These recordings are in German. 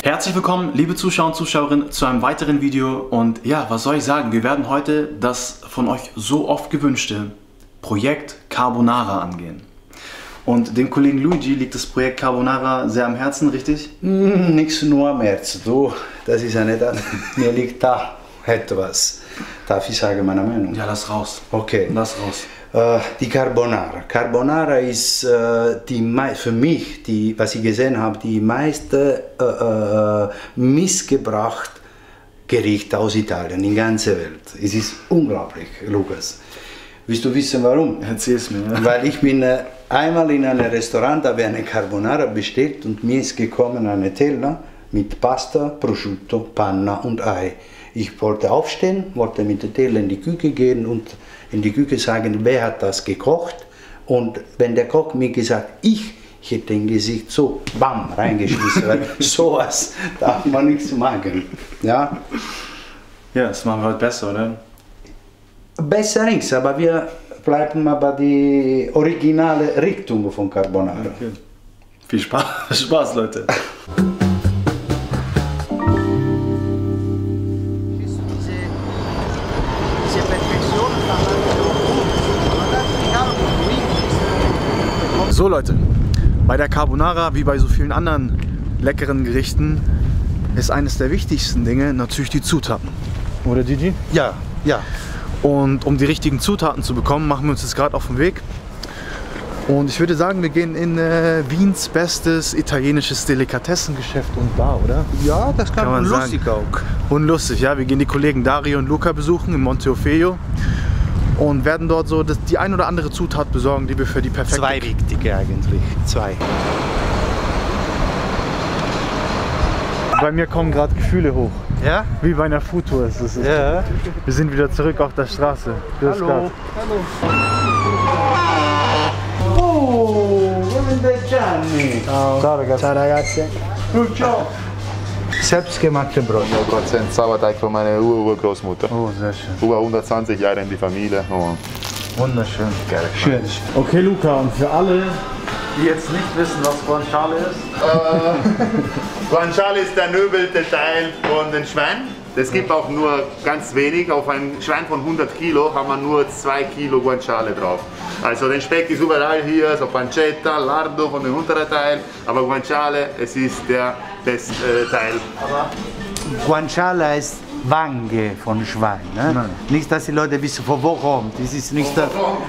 Herzlich willkommen, liebe Zuschauer und Zuschauerinnen, zu einem weiteren Video. Und ja, was soll ich sagen? Wir werden heute das von euch so oft gewünschte Projekt Carbonara angehen. Und dem Kollegen Luigi liegt das Projekt Carbonara sehr am Herzen, richtig? Nichts nur am Herzen. Du, das ist ja nicht an. Mir liegt da etwas. Darf ich sagen meine Meinung? Ja, lass raus. Okay. Lass raus. Die Carbonara. Carbonara ist für mich, was ich gesehen habe, die meiste missgebracht Gericht aus Italien in der ganzen Welt. Es ist unglaublich, Lukas. Willst du wissen warum? Erzähl es mir. Ja. Weil ich bin einmal in einem Restaurant, habe eine Carbonara bestellt und mir ist gekommen eine Teller mit Pasta, Prosciutto, Panna und Ei. Ich wollte aufstehen, wollte mit der Teller in die Küche gehen und in die Küche sagen, wer hat das gekocht? Und wenn der Koch mir gesagt, ich hätte im Gesicht so bam reingeschmissen, weil sowas darf man nichts machen. Ja? Ja, das machen wir heute besser, oder? Besser nichts, aber wir bleiben mal bei der originalen Richtung von Carbonara. Okay. Viel Spaß, Leute. So Leute, bei der Carbonara, wie bei so vielen anderen leckeren Gerichten, ist eines der wichtigsten Dinge natürlich die Zutaten. Oder Gigi? Ja, ja. Und um die richtigen Zutaten zu bekommen, machen wir uns jetzt gerade auf den Weg. Und ich würde sagen, wir gehen in Wiens bestes italienisches Delikatessengeschäft und Bar, oder? Ja, das kann man lustig sagen. Auch. Und lustig, ja. Wir gehen die Kollegen Dario und Luca besuchen in Monte Orfeo und werden dort so die ein oder andere Zutat besorgen, die wir für die perfekte... Zwei richtige eigentlich, zwei. Bei mir kommen gerade Gefühle hoch. Ja? Wie bei einer Foodtour ist es. Ja. Wir sind wieder zurück auf der Straße. Hallo. Oh, Gianni. Ciao ragazzi. Ciao ragazzi. Ciao. Selbstgemachte Brot. 100% Sauerteig von meiner Urgroßmutter. Oh, sehr schön. Über 120 Jahre in die Familie. Oh. Wunderschön. Schön. Okay Luca, und für alle, die jetzt nicht wissen, was Guanciale ist? Guanciale ist der nöbelte Teil von den Schweinen. Es gibt auch nur ganz wenig. Auf ein Schwein von 100 Kilo haben wir nur 2 Kilo Guanciale drauf. Also den Speck ist überall hier, so Pancetta, Lardo von dem unteren Teil. Aber Guanciale, es ist der beste Teil. Guanciale heißt Wange von Schwein. Ne? Nein. Nicht, dass die Leute wissen, von wo kommt. Es ist nicht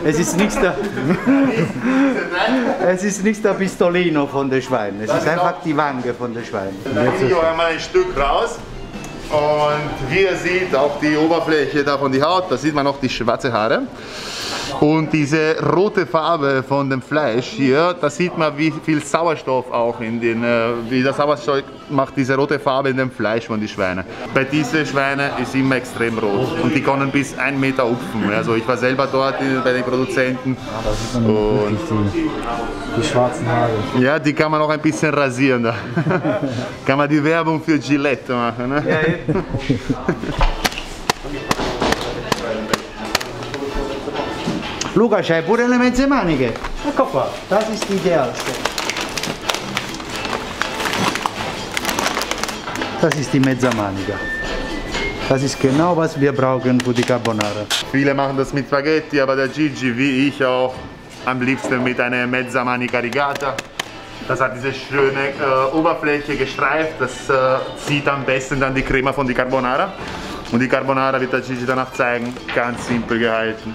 der Pistolino von den Schweinen. Es ist einfach die Wange von den Schweinen. Da nehme ich auch einmal ein Stück raus. Und wie ihr seht, auch die Oberfläche da von der Haut, da sieht man noch die schwarze Haare. Und diese rote Farbe von dem Fleisch hier, da sieht man, wie viel Sauerstoff auch in den, wie der Sauerstoff macht diese rote Farbe in dem Fleisch von den Schweinen. Bei diesen Schweinen ist immer extrem rot und die können bis 1 Meter upfen. Also ich war selber dort bei den Produzenten. Da sieht man wirklich die schwarzen Haare. Ja, die kann man auch ein bisschen rasieren. Da. Kann man die Werbung für Gillette machen. Ne? Ja, Luca, c'hai pure le mezze maniche? Ecco qua, das ist die idealste. Das ist die Mezzamanica. Das ist genau, was wir brauchen für die Carbonara. Viele machen das mit Spaghetti, aber der Gigi, wie ich auch, am liebsten mit einer Mezzamanica Rigata. Das hat diese schöne Oberfläche gestreift, das zieht am besten dann die Crema von der Carbonara. Und die Carbonara wird der Gigi danach zeigen, ganz simpel gehalten.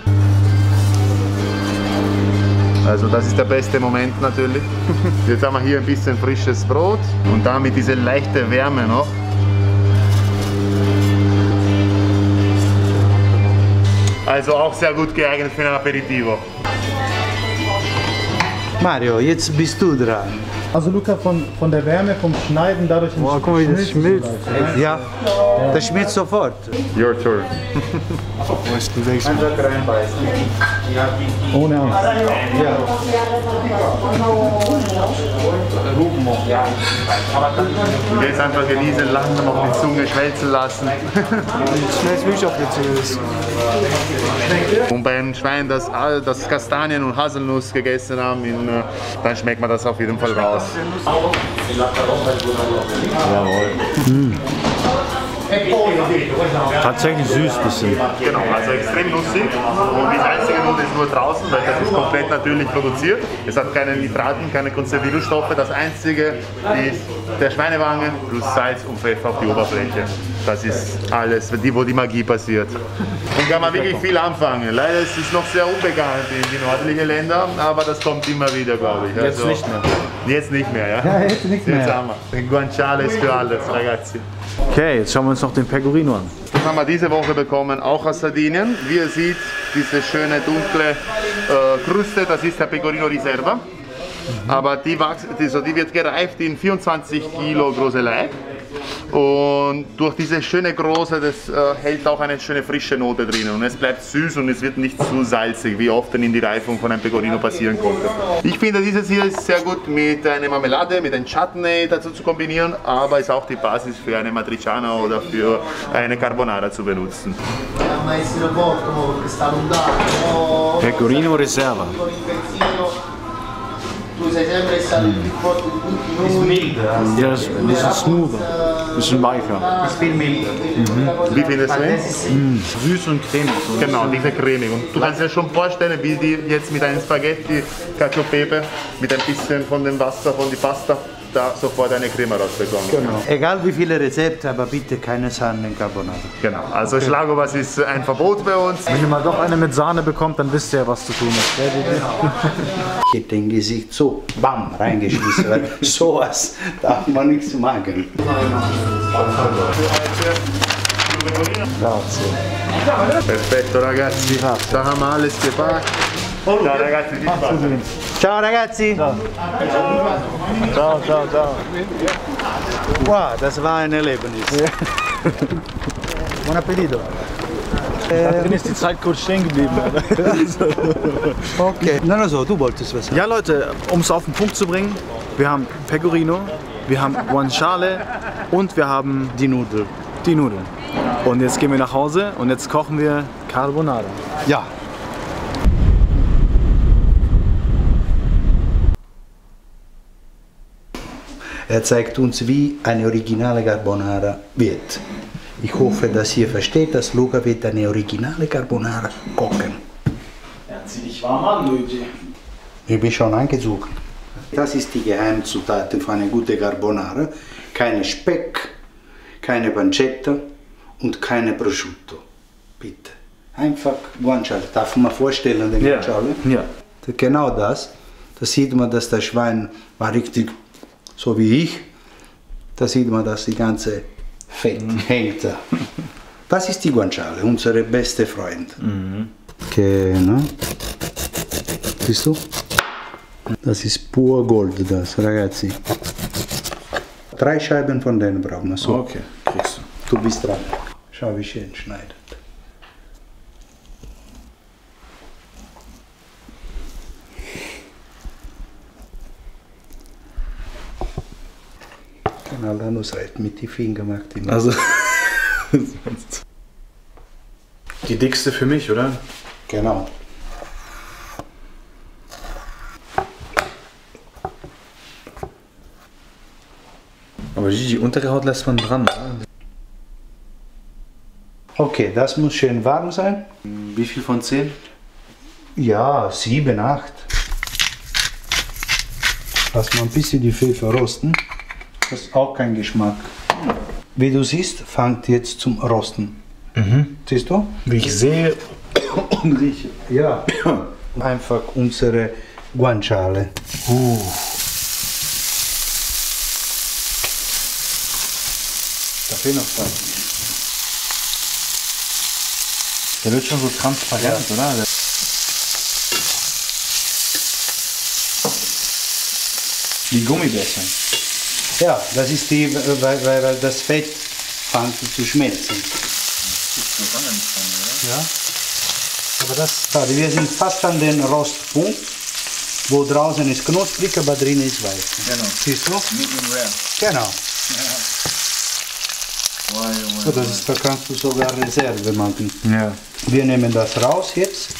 Also das ist der beste Moment natürlich. Jetzt haben wir hier ein bisschen frisches Brot und damit diese leichte Wärme noch. Also auch sehr gut geeignet für ein Aperitivo. Mario, jetzt bist du dran. Also Luca, von der Wärme, vom Schneiden, dadurch Guck mal, wie das schmilzt. Ja, das schmeckt sofort. Your turn. Wo ist denn das? Einfach reinbeißen. ohne Angst. Ja. Und jetzt einfach genießen, langsam auf die Zunge schmelzen lassen. Schnell Milch auf der Zunge ist. Und beim Schwein, das Kastanien und Haselnuss gegessen haben, dann schmeckt man das auf jeden Fall raus. aus. Tatsächlich süß bisschen. Genau, also extrem lustig. Und das einzige Note ist nur draußen, weil das ist komplett natürlich produziert. Es hat keine Nitraten, keine Konservierungsstoffe. Das einzige ist der Schweinewangen plus Salz und Pfeffer auf die Oberfläche. Das ist alles, wo die Magie passiert. Und kann man wirklich viel anfangen. Leider ist es noch sehr unbekannt in die nördlichen Länder, aber das kommt immer wieder, glaube ich. Jetzt nicht mehr. Jetzt nicht mehr, ja? Ja, jetzt nicht mehr. Jetzt haben wir. Den Guanciale ist für alles, ragazzi. Okay, jetzt schauen wir uns noch den Pecorino an. Den haben wir diese Woche bekommen, auch aus Sardinien. Wie ihr seht, diese schöne dunkle Kruste, das ist der Pecorino Riserva. Aber die wird gereift in 24 Kilo große Leib. Und durch diese schöne Große, das hält auch eine schöne frische Note drinnen. Und es bleibt süß und es wird nicht zu salzig, wie oft in die Reifung von einem Pecorino passieren konnte. Ich finde, dieses hier ist sehr gut mit einer Marmelade, mit einem Chutney dazu zu kombinieren, aber ist auch die Basis für eine Matriciana oder für eine Carbonara zu benutzen. Pecorino Reserva. Ja, ist ein bisschen smoother, ein bisschen weicher. Wie findest du ihn? Süß und cremig. So. Genau, diese cremig. Und du kannst dir schon vorstellen, wie die jetzt mit einem Spaghetti Cacio e Pepe, mit ein bisschen von dem Wasser, von die Pasta, da sofort eine Creme rausbekommen. Genau. Egal wie viele Rezepte, aber bitte keine Sahne in Carbonara. Genau, also Schlagobers ist ein Verbot bei uns. Wenn ihr mal doch eine mit Sahne bekommt, dann wisst ihr, was zu tun ist. Ich hätte im Gesicht so, bam, reingeschmissen, weil sowas darf man nicht machen. Perfetto ragazzi, da haben wir alles gepackt. Ciao ragazzi, viel Spaß. Ciao ragazzi! Ciao, ciao, ciao. Wow, das war ein Erlebnis. Buon appetito. Da drin ist die Zeit kurz stehen geblieben. Okay. Na so, du wolltest was sagen. Ja Leute, um es auf den Punkt zu bringen, wir haben Pecorino, wir haben Guanciale und wir haben Die Nudeln. die Nudeln. Und jetzt gehen wir nach Hause und jetzt kochen wir Carbonara. Ja. Er zeigt uns, wie eine originale Carbonara wird. Ich hoffe, dass ihr versteht, dass Luca wird eine originale Carbonara kochen. Ja, zieh dich warm an, Luigi. Ich bin schon angezogen. Das ist die Geheimzutat für eine gute Carbonara. Keine Speck, keine Pancetta und keine Prosciutto. Bitte. Einfach Guanciale. Darf man vorstellen, den Guanciale? Ja. Genau das. Da sieht man, dass das Schwein war richtig so wie ich. Da sieht man, dass die ganze Fett hängt da. Das ist die Guanciale, unser bester Freund. Genau. Siehst du? Das ist pur Gold, das, ragazzi. 3 Scheiben von denen brauchen wir so. Okay, kriegst du. Du bist dran. Schau, wie schön schneidet. Kann alle Nussreit mit den Fingern macht die Also, die dickste für mich, oder? Genau. Aber die untere Haut lässt man dran. Oder? Okay, das muss schön warm sein. Wie viel von 10? Ja, 7, 8. Lass mal ein bisschen die Pfeffer rosten. Das ist auch kein Geschmack. Wie du siehst, fängt jetzt zum Rosten. Siehst du? Wie ich sehe und rieche. Ja. Einfach unsere Guanciale. Da fehlt noch was. Der wird schon so transparent, oder? Die Gummibärchen. Ja, das ist die, weil das Fett fängt zu schmelzen. Ja. Aber das, wir sind fast an den Rostpunkt, wo draußen ist knusprig, aber drin ist weich. Genau. Siehst du? Medium rare. Genau. So, das ist, da kannst du sogar Reserve machen. Ja. Wir nehmen das raus jetzt.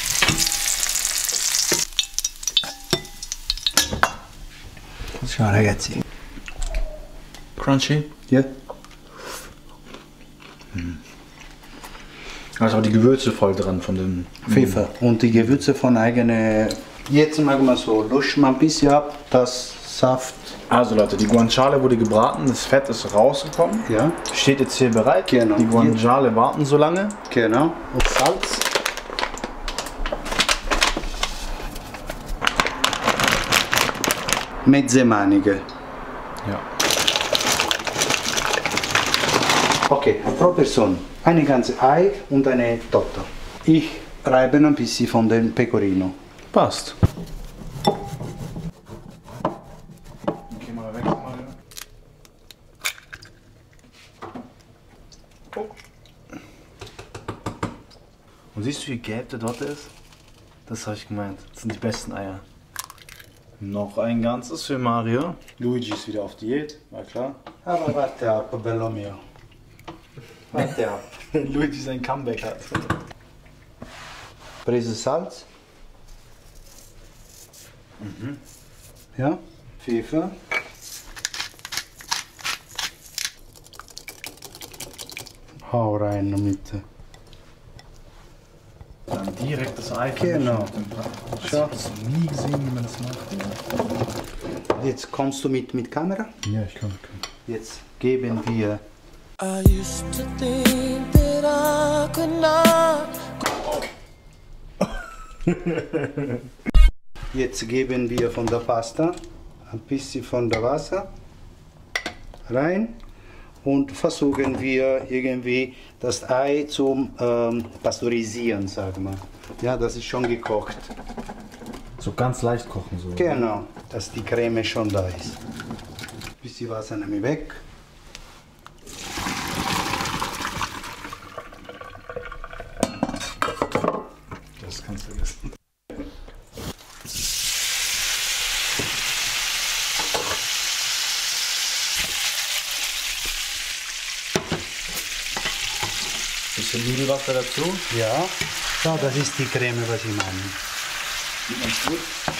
Ciao ragazzi. Crunchy. Ja. Da ist auch die Gewürze voll dran von dem Pfeffer und die Gewürze von eigenen. Jetzt machen wir so, löschen wir ein bisschen ab, das Saft. Also Leute, die Guanciale wurde gebraten, das Fett ist rausgekommen. Ja. Steht jetzt hier bereit. Genau. Die Guanciale warten so lange. Genau. Und Salz. Mezze Manige. Ja. Okay, pro Person. Eine ganze Ei und eine Torte. Ich reibe ein bisschen von dem Pecorino. Passt. Okay, mal weg. Oh. Und siehst du, wie gelb der dort ist? Das habe ich gemeint. Das sind die besten Eier. Noch ein ganzes für Mario. Luigi ist wieder auf Diät, war klar. Aber warte ab, bello mio. Warte ab. Luigi sein Comeback hat. Prise Salz. Ja, Pfeffer. Hau rein in der Mitte. Dann direkt das Ei. Genau. Ich habe das noch nie gesehen, wie man das macht. Jetzt kommst du mit Kamera. Ja, ich kann. Jetzt geben wir I used to think that I could not. Jetzt geben wir von der Pasta ein bisschen von der Wasser rein und versuchen wir irgendwie das Ei zum Pasteurisieren, sagen wir. Ja, das ist schon gekocht. So ganz leicht kochen so. Genau, dass die Creme schon da ist. Ein bisschen Wasser nehme ich weg. Das kannst du wissen. Bisschen Nudelwasser dazu. Ja, so, das ist die Creme, was ich meine. Sieht man gut.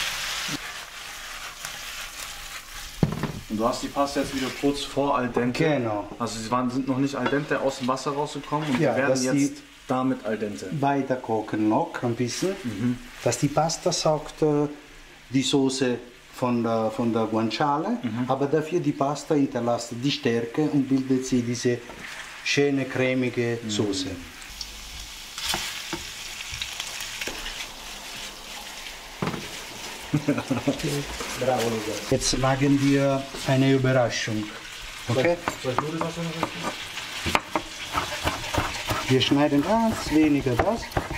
Und du hast die Pasta jetzt wieder kurz vor al dente. Genau. Also sie sind noch nicht al dente aus dem Wasser rausgekommen und Ja, wir werden dass die jetzt damit al dente. Weiter kochen noch ein bisschen, dass die Pasta saugt die Soße von der Guanciale, aber dafür die Pasta hinterlässt die Stärke und bildet sie diese schöne cremige Soße. Bravo, Lukas. Jetzt machen wir eine Überraschung. Okay? Soll ich Nudelwasser noch dazu? Wir schneiden ganz weniger das.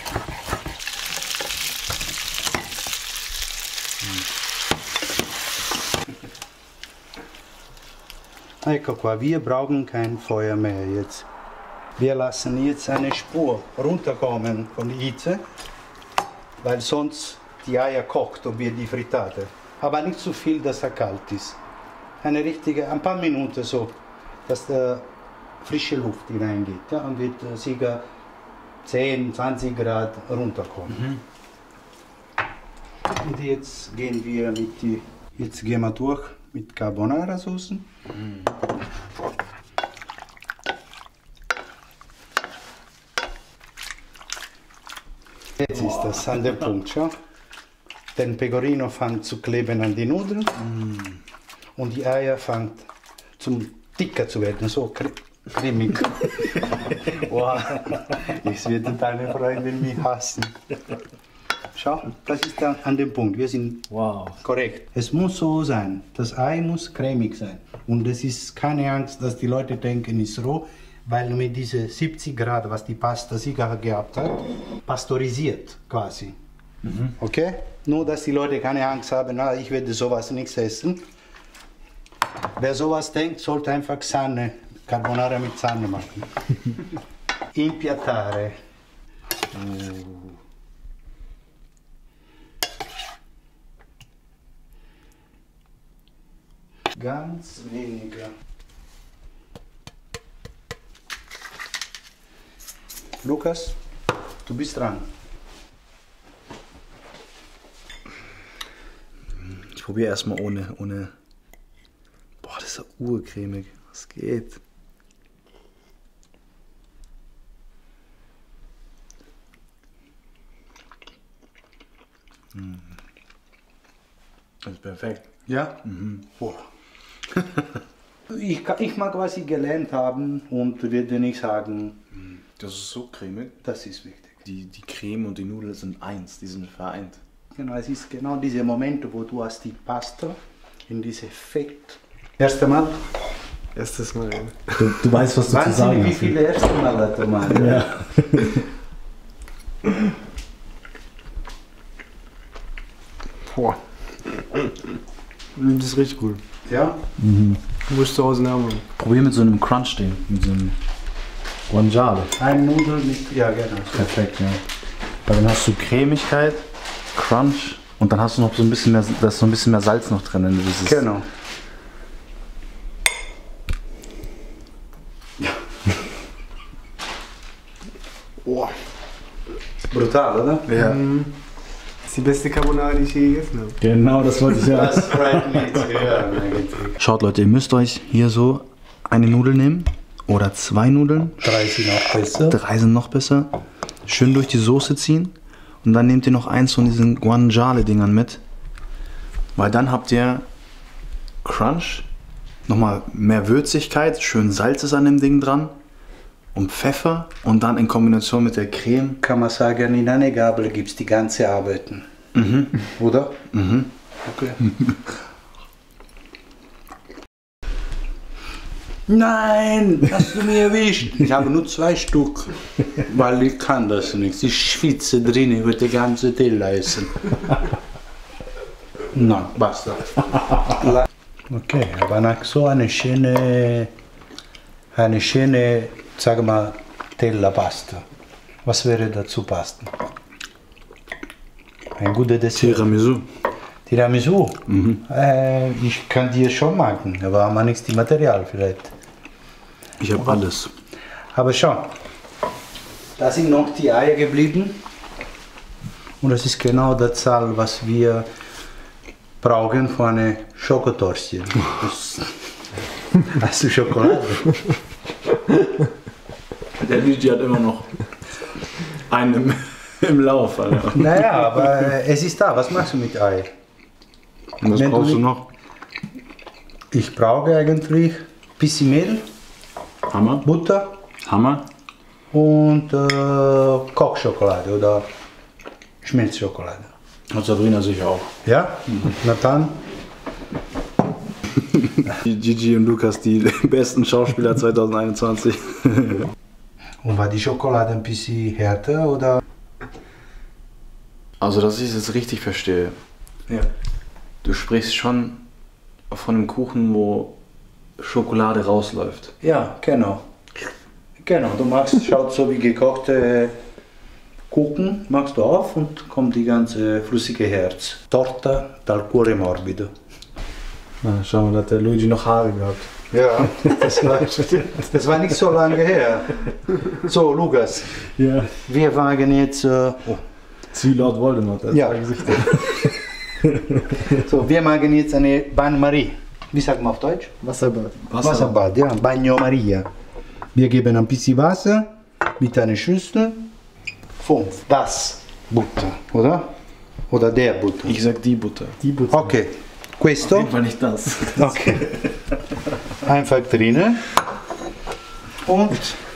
Ecco qua, wir brauchen kein Feuer mehr jetzt. Wir lassen jetzt eine Spur runterkommen von der Hitze, weil sonst die Eier kocht und wird die Frittata. Aber nicht so viel, dass er kalt ist. Eine richtige, ein paar Minuten so, dass der frische Luft hineingeht, ja, und wird circa 10, 20 Grad runterkommen. Und jetzt gehen wir durch mit Carbonara-Soßen. Jetzt ist das an dem Punkt, ja. Der Pecorino fängt zu kleben an die Nudeln und die Eier fängt zum dicker zu werden, so cremig. Wow, jetzt wird deine Freundin mich hassen. Schau, das ist dann an dem Punkt, wir sind korrekt. Es muss so sein, das Ei muss cremig sein. Und es ist keine Angst, dass die Leute denken, es ist roh, weil mit diese 70 Grad, was die Pasta sicher gehabt hat, pasteurisiert quasi. Okay? Nur, dass die Leute keine Angst haben, na, ich werde sowas nichts essen. Wer sowas denkt, sollte einfach Sahne, Carbonara mit Sahne machen. Impiattare. Ganz weniger. Lukas, du bist dran. Ich probiere erstmal ohne ist urcremig. Was geht? Das ist perfekt. Ja? Boah. Ich mag, was ich gelernt habe und würde nicht sagen, Das ist so cremig. das ist wichtig. Die Creme und die Nudeln sind eins, die sind vereint. Genau, es ist genau diese Momente, wo du hast die Pasta in diese Fett. Erste Mal. Erstes Mal. Du weißt, was du zu sagen Wahnsinnig, wie hast. viele erste Mal hat er mal. Ja. Boah. Das ist richtig cool. Ja? Muss ich zu Hause nachmachen. Probier mit so einem Crunch-Ding, mit so einem Guanciale. Ein Nudel mit, ja genau. Perfekt, ja. Weil dann hast du Cremigkeit, Crunch und dann hast du noch so ein bisschen mehr, da ist so ein bisschen mehr Salz noch drin. Wenn du dieses Genau. Boah. Brutal, oder? Ja. Das ist die beste Carbonara, die ich je gegessen habe. Genau, das wollte ich ja. Das freut mich zu hören eigentlich. Schaut Leute, ihr müsst euch hier so eine Nudel nehmen oder 2 Nudeln. 3 sind auch besser. 3 sind noch besser. Schön durch die Soße ziehen und dann nehmt ihr noch eins von diesen Guanciale-Dingern mit. Weil dann habt ihr Crunch, nochmal mehr Würzigkeit, schön Salz ist an dem Ding dran und Pfeffer und dann in Kombination mit der Creme. Kann man sagen, in einer Gabel gibt es die ganze Arbeiten. Oder? Okay. Nein, hast du mir erwischt? Ich habe nur 2 Stück, weil ich kann das nicht. Ich schwitze drin, ich würde den ganzen Teller essen. Nein, basta. Okay, aber nach so eine schöne, sagen wir, Teller Pasta. Was wäre dazu passen? Ein guter Dessert. Tiramisu. Tiramisu? Ich kann dir schon machen, aber man ist die Material vielleicht. Ich habe alles. Aber schau, da sind noch die Eier geblieben. Und das ist genau die Zahl, was wir brauchen für eine Schokotortchen. Hast du Schokolade? Der Luigi hat immer noch einen im Lauf. Alter. Naja, aber es ist da. Was machst du mit Ei? Und was Wenn du brauchst du nicht- noch? Ich brauche eigentlich ein bisschen Mehl, Hammer. Butter Hammer. und Kochschokolade oder Schmelzschokolade. Und Sabrina sicher auch. Ja? Na dann. Gigi und Lukas, die besten Schauspieler 2021. Und war die Schokolade ein bisschen härter oder? Also, dass ich es jetzt richtig verstehe. Ja. Du sprichst schon von einem Kuchen, wo Schokolade rausläuft. Ja, genau. Genau, du machst, schaut so wie gekochte Kuchen, machst du auf und kommt die ganze flüssige Herz. Torta dal cuore morbido. Na, schau mal, da hat der Luigi noch Haare gehabt. Ja, das war nicht so lange her. So, Lukas, Ja. wir wagen jetzt. Zieh laut Voldemort. Das Ja. war Gesicht. So, wir machen jetzt eine Bain-Marie. Wie sagt man auf Deutsch? Wasserbad. Wasserbad, ja, Bagno Maria. Wir geben ein bisschen Wasser mit einer Schüssel. 5, das Butter, oder? Oder der Butter. Ich sag die Butter. Die Butter. Okay, Auf questo. jeden Fall nicht das. Okay. Einfach drinnen. Und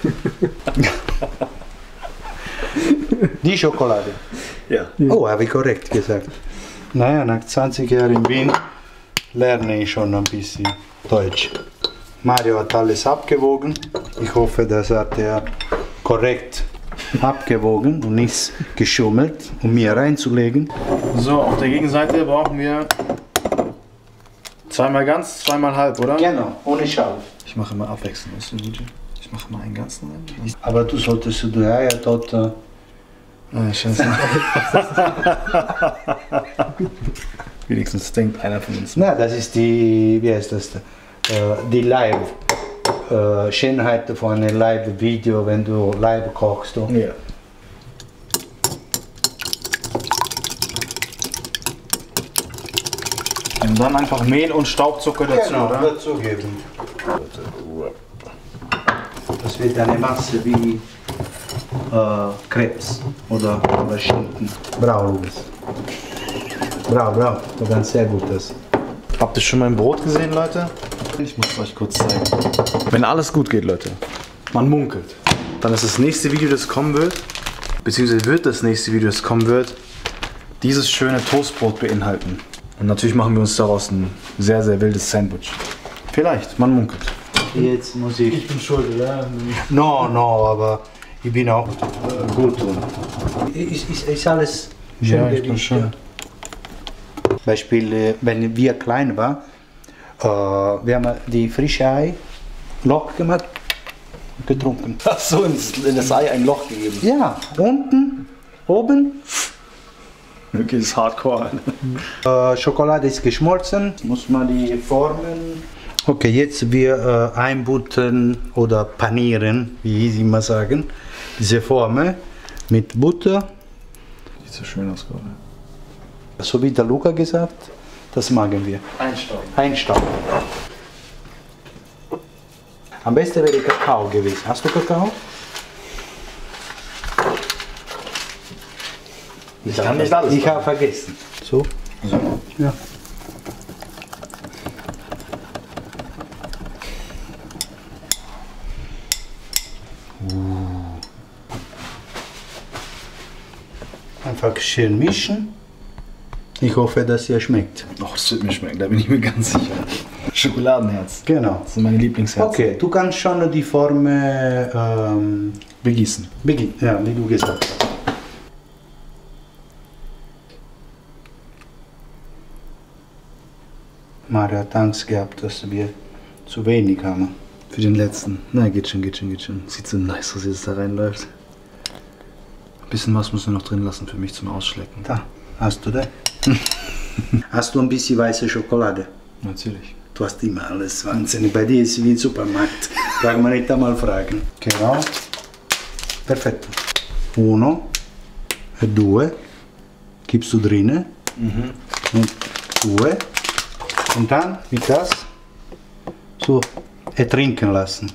die Schokolade. Ja. Oh, habe ich korrekt gesagt. Naja, nach 20 Jahren in Wien lerne ich schon ein bisschen Deutsch. Mario hat alles abgewogen. Ich hoffe, das hat er korrekt abgewogen und nicht geschummelt, um mir reinzulegen. So, auf der Gegenseite brauchen wir zweimal ganz, zweimal halb, oder? Genau, ohne Schal. Ich mache immer abwechselnd, weißt du, Luigi? Ich mache mal einen ganzen rein. Aber du solltest die Eier dort. Ah, scheiße. Wenigstens denkt einer von uns. Na, das ist die, wie heißt das? Die Live. Schönheit von einem Live-Video, wenn du live kochst. Du. Ja. Und dann einfach Mehl und Staubzucker dazu, Genau, oder? dazugeben. Das wird eine Masse wie Krebs oder Schinken. Bravo, Luis. Bravo, bravo. Du kannst sehr gut das. Habt ihr schon mein Brot gesehen, Leute? Ich muss es euch kurz zeigen. Wenn alles gut geht, Leute, man munkelt, dann ist das nächste Video, das kommen wird, beziehungsweise wird das nächste Video, das kommen wird, dieses schöne Toastbrot beinhalten. Und natürlich machen wir uns daraus ein sehr, sehr wildes Sandwich. Vielleicht, man munkelt. Jetzt muss ich. Ich bin schuld, oder? No, aber ich bin auch gut. Ist alles schön Ja, ich bin gemischt, schon. ja. Beispiel, wenn wir klein waren, wir haben die frische Ei Loch gemacht und getrunken. Ach so, in das Ei ein Loch gegeben. Ja, unten, oben. Okay, das ist hardcore. Schokolade ist geschmolzen, muss man die formen. Okay, jetzt wir einbutten oder panieren, wie sie immer sagen, diese Form mit Butter. Sieht so schön aus gerade. So wie der Luca gesagt, das magen wir. Einstauben. Einstauben. Am besten wäre Kakao gewesen. Hast du Kakao? Ich kann nicht alles. Ich habe vergessen. So? Ja. Einfach schön mischen. Ich hoffe, dass ihr schmeckt. Oh, das wird mir schmecken, da bin ich mir ganz sicher. Schokoladenherz. Genau. Das sind meine Lieblingsherzen. Okay, du kannst schon die Form Begießen. beginnen, ja, wie du gesagt hast. Mario hat Angst gehabt, dass wir zu wenig haben. Für den letzten. Na, geht schon, geht schon, geht schon. Sieht so nice aus, wie es da reinläuft. Ein bisschen was müssen wir noch drin lassen für mich zum Ausschlecken. Da, hast du das? Hast du ein bisschen weiße Schokolade? Natürlich. Du hast immer alles wahnsinnig. Bei dir ist es wie im Supermarkt. Braucht man nicht einmal fragen. Genau. Perfetto. Uno, due. Gibst du drinnen. Und due. Und dann mit das so ertrinken lassen.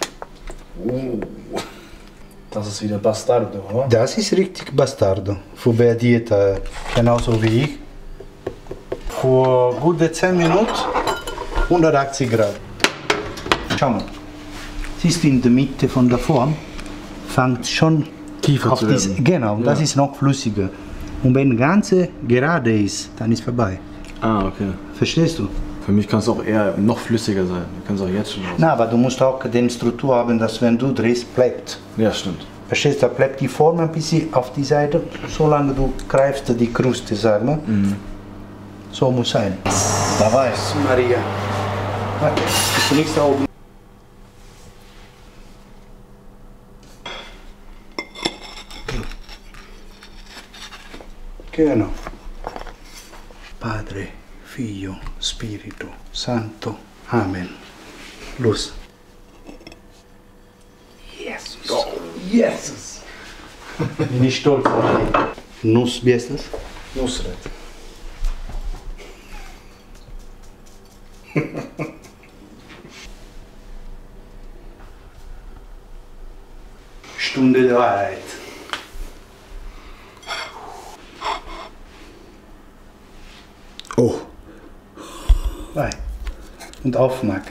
Das ist wieder Bastardo, oder? Das ist richtig Bastardo. Für wer Dieta, genauso wie ich. Für gute 10 Minuten 180 Grad. Schau mal. Siehst du in der Mitte von der Form, fängt schon Tiefer auf zu diese, werden. genau, das ist noch flüssiger. Und wenn das Ganze gerade ist, dann ist vorbei. Ah, okay. Verstehst du? Für mich kann es auch eher noch flüssiger sein. Wir können es auch jetzt schon raus. Na, aber du musst auch die Struktur haben, dass wenn du drehst, bleibt. Ja, stimmt. Verstehst du, da bleibt die Form ein bisschen auf die Seite, solange du greifst die Kruste, sagen wir. So muss sein. Da weiß. Maria. Warte, bist du nicht da oben? Genau. Padre, Figlio, Spirito Santo. Amen. Los. Jesus. Oh, Jesus. Bin ich stolz auf dich. Nuss, wie ist das? Nusret. Stunde der Wahrheit. Oh. Vai. Und aufmachen.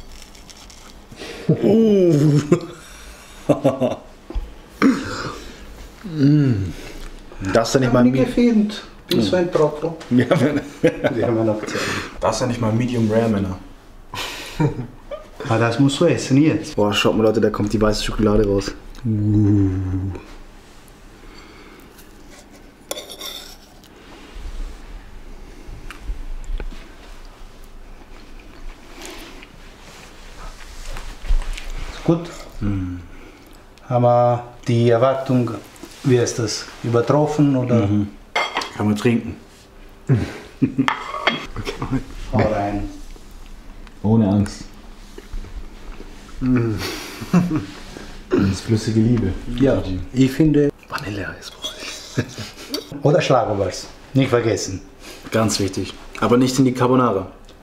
Das ist ja nicht mal Mir gefilmt. Bin so ein Trottel. Die haben wir noch Zeit. Das ist ja nicht mal Medium Rare, Männer. Aber das musst du essen jetzt. Boah, schaut mal, Leute, da kommt die weiße Schokolade raus. Gut. Haben wir die Erwartung, wie ist das, übertroffen oder? Kann man trinken. Hau rein. Ohne Angst. Das ist flüssige Liebe. Ja, ich finde. Vanilleeis brauche ich. Oder Schlagerwals. Nicht vergessen. Ganz wichtig. Aber nicht in die Carbonara.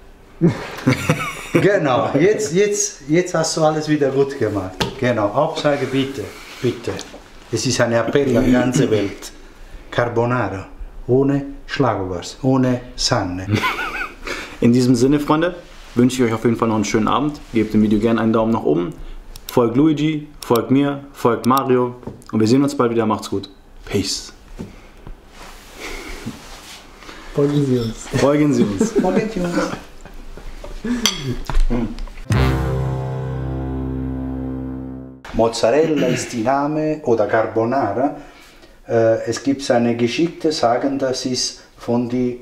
Genau, jetzt hast du alles wieder gut gemacht. Genau, Hauptsache bitte, bitte. Es ist ein Appell an die ganze Welt. Carbonara, ohne Schlagobers, ohne Sahne. In diesem Sinne, Freunde, wünsche ich euch auf jeden Fall noch einen schönen Abend. Gebt dem Video gerne einen Daumen nach oben. Folgt Luigi, folgt mir, folgt Mario. Und wir sehen uns bald wieder. Macht's gut. Peace. Folgen Sie uns. Folgen Sie uns. Folgen Sie uns. Mozzarella ist die Name oder Carbonara. Es gibt eine Geschichte, sagen, das ist von die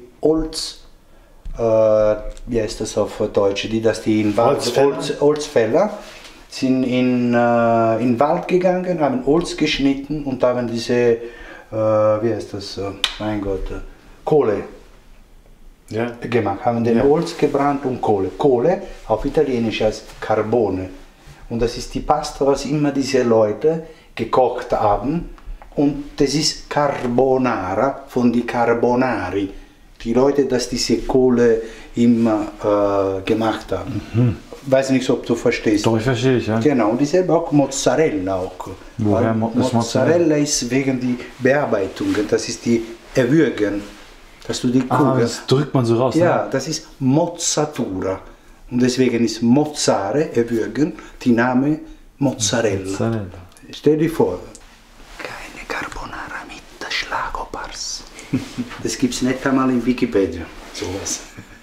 wie heißt das auf Deutsch, die in Holzfäller sind in den Wald gegangen, haben Holz geschnitten und haben diese, wie heißt das, mein Gott, Kohle gemacht, haben den Holz gebrannt und Kohle. Kohle auf Italienisch heißt Carbone. Und das ist die Pasta, was immer diese Leute gekocht haben. Und das ist Carbonara von die Carbonari. Die Leute, die diese Kohle immer gemacht haben. Weiß nicht, ob du verstehst. Doch, ich verstehe dich, ja. Genau, und dieselbe auch Mozzarella. Auch. Woher Mozzarella ist wegen die Bearbeitung, das ist die Erwürgen. Dass du die Kugel. Das drückt man so raus, ja, ne? das ist Mozzatura. Und deswegen ist Mozzare, erwürgen, die Name Mozzarella. Stell dir vor, keine Carbonara mit Schlagobers. Das gibt es nicht einmal in Wikipedia, sowas.